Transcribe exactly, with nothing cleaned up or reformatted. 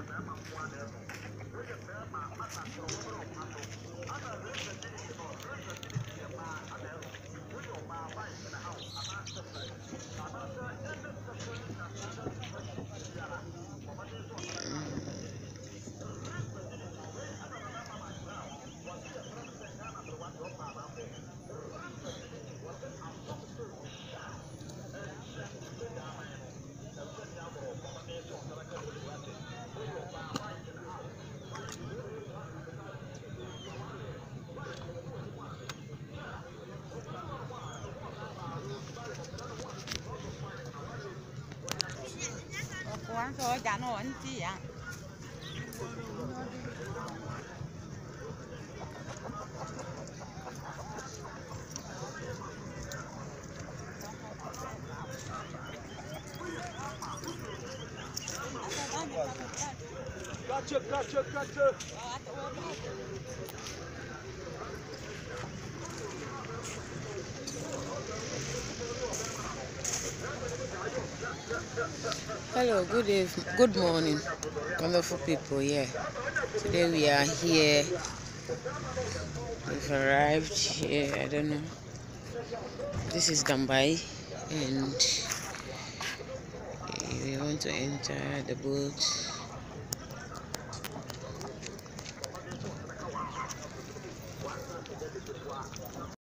Quán thôi chả nổi anh chị ạ. Gotcha, gotcha, gotcha. Hello, good evening, good morning, wonderful people. Yeah, today we are here. We've arrived here. I don't know. This is Dambai, and we want to enter the boat.